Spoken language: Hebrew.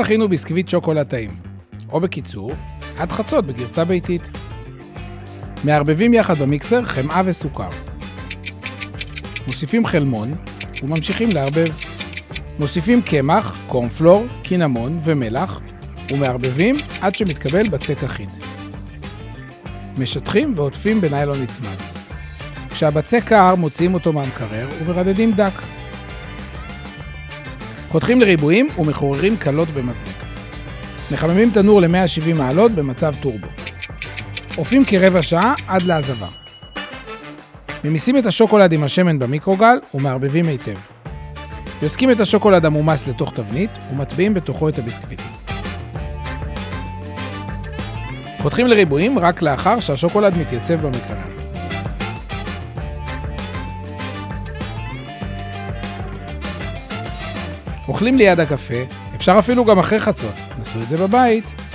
תכינו ביסקוויט שוקולד טעים, או בקיצור, עד חצות בגרסה ביתית. מערבבים יחד במיקסר חמאה וסוכר. מוסיפים חלמון וממשיכים לערבב. מוסיפים קמח, קורנפלור, קינמון ומלח ומערבבים עד שמתקבל בצק אחיד. משטחים ועוטפים בניילון נצמד. כשהבצק קר מוציאים אותו מהמקרר ומרדדים דק. חותכים לריבועים ומחוררים קלות במזלג. מחממים תנור ל-170 מעלות במצב טורבו. עופים כרבע שעה עד להזבה. ממיסים את השוקולד עם השמן במיקרוגל ומערבבים היטב. יוצקים את השוקולד המומס לתוך תבנית ומטביעים בתוכו את הביסקוויטים. חותכים לריבועים רק לאחר שהשוקולד מתייצב במקרר. אוכלים ליד הקפה, אפשר אפילו גם אחרי חצות. נסו את זה בבית.